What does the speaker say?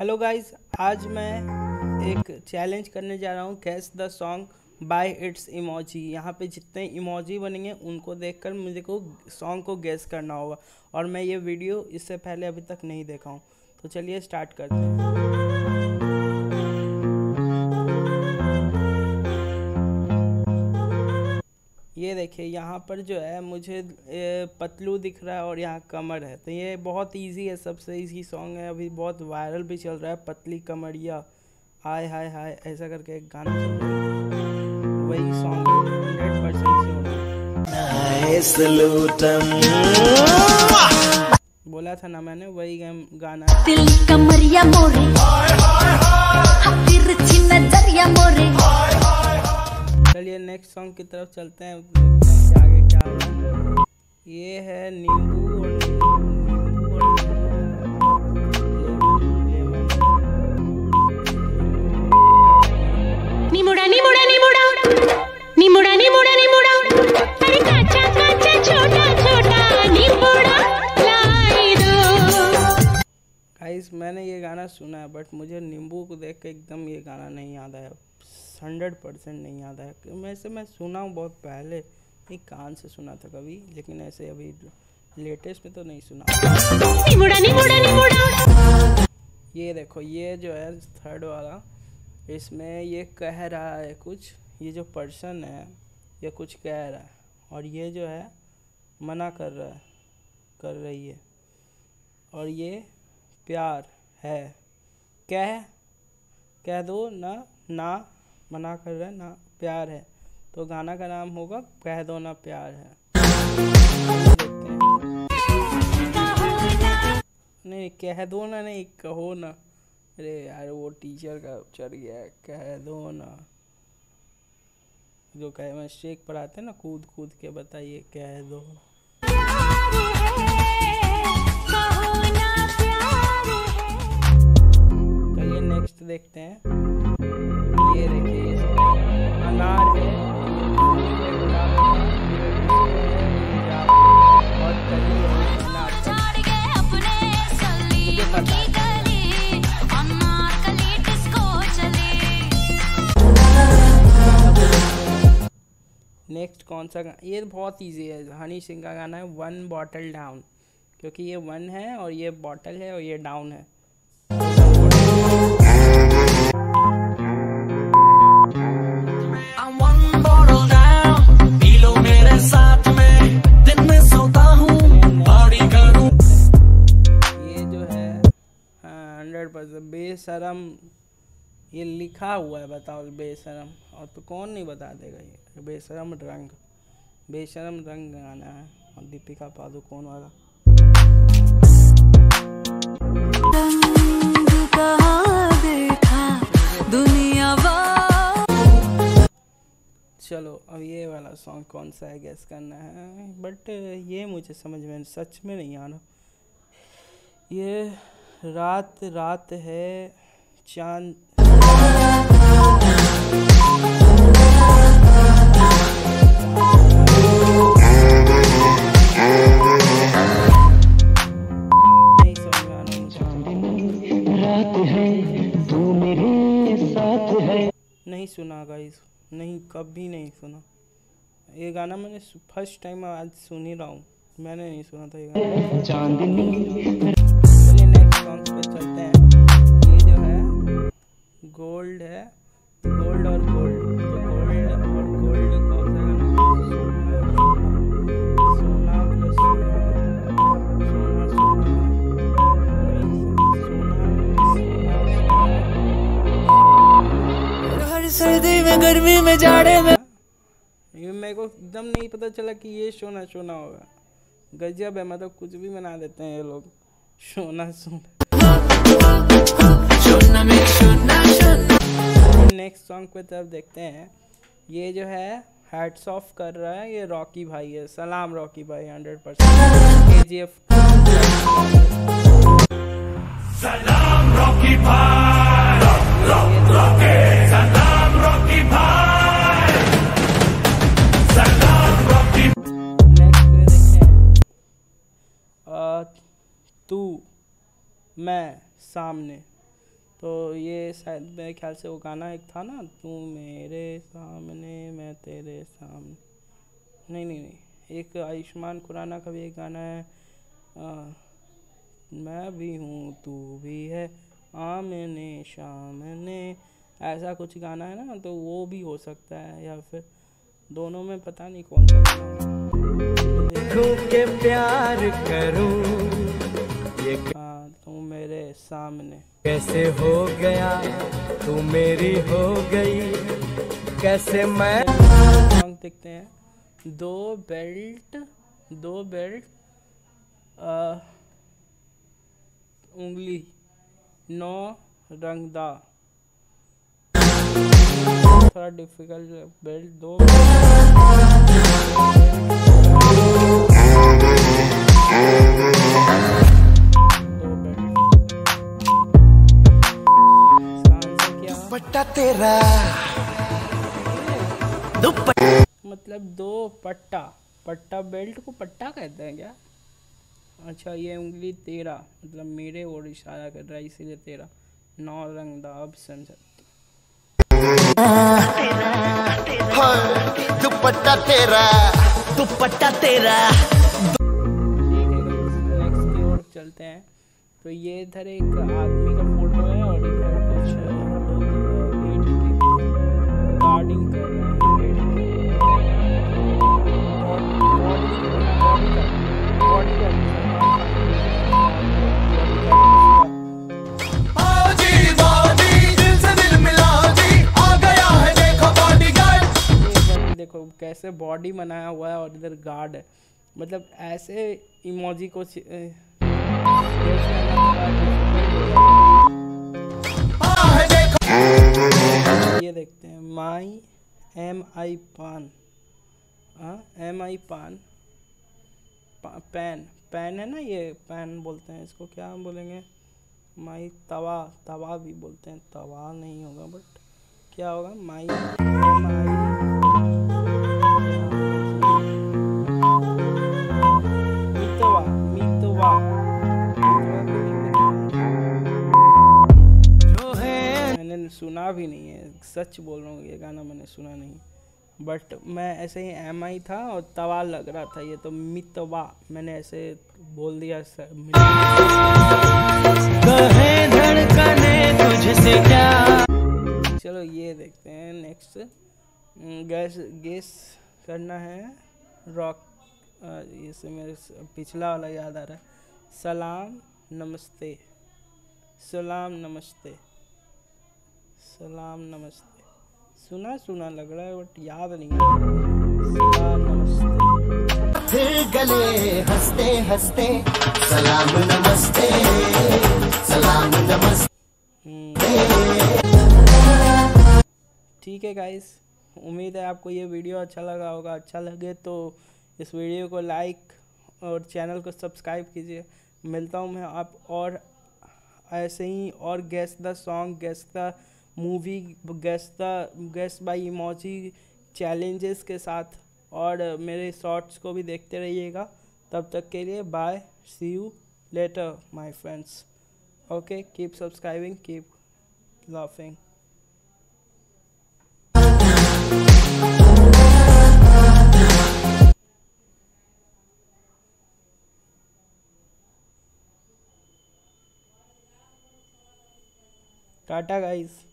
Hello guys, आज मैं एक चैलेंज करने जा रहा हूँ guess the song by its emoji. यहाँ पे जितने इमोजी बनेंगे उनको देखकर मुझे को सॉन्ग को गेस करना होगा और मैं ये वीडियो इससे पहले अभी तक नहीं देखा हूँ। तो चलिए स्टार्ट करते हैं। ये देखिए, यहाँ पर जो है मुझे पतलू दिख रहा है और यहाँ कमर है। तो ये बहुत इजी है, सबसे इजी सॉन्ग है, अभी बहुत वायरल भी चल रहा है। पतली कमरिया हाय हाय हाय ऐसा करके एक गाना चल रहा है, वही सॉन्ग 100% बोला था ना मैंने, वही गाना है। कमरिया मोरे चलिए नेक्स्ट सॉन्ग की तरफ चलते हैं, आगे क्या है। ये है नींबू निमुड़ा निमुड़ा निमुड़ा निमुड़ा निमुड़ा निमुड़ा अरे काचा काचा छोटा छोटा निमुड़ा लाई दो। गाइस, मैंने ये गाना सुना है बट मुझे नींबू को देख के एकदम ये गाना नहीं याद आया, 100% नहीं याद है। मैं सुना हूँ बहुत पहले, एक कान से सुना था कभी, लेकिन ऐसे अभी लेटेस्ट में तो नहीं सुना। निमुड़ा निमुड़ा निमुड़ा। ये देखो, ये जो है थर्ड वाला, इसमें ये कह रहा है कुछ, ये जो पर्सन है ये कुछ कह रहा है और ये जो है मना कर रहा है, कर रही है, और ये प्यार है, कह दो ना, ना मना कर रहा है ना, प्यार है। तो गाना का नाम होगा कह दो ना प्यार है। नहीं, कह दो ना नहीं, कहो ना। अरे यार, वो टीचर का चढ़ गया है, कह दो ना। जो कहे मैं शेक पढ़ाते ना, कूद कूद के बताइए, कह दो। चलिए नेक्स्ट देखते हैं। ये देखिए, अनार है और कली है, मुझे पता है। नेक्स्ट कौन सा गाना, ये बहुत इजी है, हनी सिंह का गाना है वन बॉटल डाउन, क्योंकि ये वन है और ये बॉटल है और ये डाउन है। ये जो है 100% बेशरम, ये लिखा हुआ है, बताओ बेशरम, और तो कौन नहीं बता देगा। ये बेशरम रंग गाना है और दीपिका पादुकोण वाला। चलो अब ये वाला सॉन्ग कौन सा है गेस करना है, बट ये मुझे समझ में सच में नहीं आ रहा। ये रात रात है चांद, नहीं सुना गाइस, नहीं, कभी नहीं सुना ये गाना। मैंने फर्स्ट टाइम आज सुन ही रहा हूँ, मैंने नहीं सुना था ये गाना। चलिए नेक्स्ट सॉन्ग पे चलते हैं। ये जो है गोल्ड है, गोल्ड और गोल्ड, तो गोल्ड और गोल्ड कौन सा गाना? सोना प्लस हर सर्दी में गर्मी में जाड़े में, ये मेरे को एकदम नहीं पता चला कि ये सोना होगा। गजब है, मतलब कुछ भी बना देते हैं ये लोग, सोना। नेक्स्ट सॉन्ग पे तरफ देखते हैं। ये जो है हैट्स ऑफ कर रहा है, ये रॉकी भाई है, सलाम रॉकी भाई 100%। KGF सलाम रॉकी भाई, सलाम रॉकी भाई, सलाम रॉकी। नेक्स्ट पे देखते हैं, तू मैं सामने, तो ये शायद मेरे ख्याल से वो गाना एक था ना, तू मेरे सामने मैं तेरे सामने, नहीं नहीं नहीं, एक आयुष्मान खुराना का भी एक गाना है, मैं भी हूँ तू भी है आमने सामने, ऐसा कुछ गाना है ना, तो वो भी हो सकता है, या फिर दोनों में पता नहीं कौन सा देखूं के प्यार करूं ये हाँ, तू मेरे सामने। कैसे हो गया, तू मेरी हो गई, कैसे मैं सॉन्ग देखते हैं। दो बेल्ट उंगली नौ रंगदा, थोड़ा डिफिकल्ट, बेल्ट दो क्या दुपट्टा तेरा दुपट्टा मतलब दो पट्टा, पट्टा बेल्ट को पट्टा कहते हैं क्या? अच्छा, ये उंगली तेरा मतलब मेरे ओर इशारा कर रहा है, इसीलिए तेरा। नौ रंग दा अब सनसेट। दुपट्टा तेरा दुपट्टा तेरा। ठीक है, नेक्स्ट की ओर चलते हैं। तो ये इधर एक आदमी का फोटो है और इधर कुछ गार्डिंग कर रहे हैं, देखो कैसे बॉडी बनाया हुआ है और इधर गार्ड है, मतलब ऐसे इमोजी को ये देखते हैं। माई MI पान, हाँ MI पान, पैन पैन है ना, ये पैन बोलते हैं इसको, क्या हम बोलेंगे? माई तवा, तवा भी बोलते हैं, तवा नहीं होगा बट क्या होगा? माई मितवा, मितवा मैंने सुना भी नहीं है, सच बोल रहा हूँ, ये गाना मैंने सुना नहीं, बट मैं ऐसे ही MI था और तवा लग रहा था, ये तो मितवा मैंने ऐसे बोल दिया। कहे धड़कने तुझसे क्या। चलो ये देखते हैं नेक्स्ट। गेस करना है रॉक, इससे मेरे पिछला वाला याद आ रहा है। सलाम नमस्ते, सलाम नमस्ते, सलाम नमस्ते, सुना सुना लग रहा है बट याद नहीं है। सलाम नमस्ते, फिर गले हंसते हंसते सलाम नमस्ते, सलाम नमस्ते। ठीक है गाइस, उम्मीद है आपको ये वीडियो अच्छा लगा होगा। अच्छा लगे तो इस वीडियो को लाइक और चैनल को सब्सक्राइब कीजिए। मिलता हूँ मैं आप और ऐसे ही, और guess the song, guess the movie, guess by emoji challenges के साथ, और मेरे शॉर्ट्स को भी देखते रहिएगा। तब तक के लिए bye, see you later my friends. Okay, keep subscribing, keep laughing. Tata guys.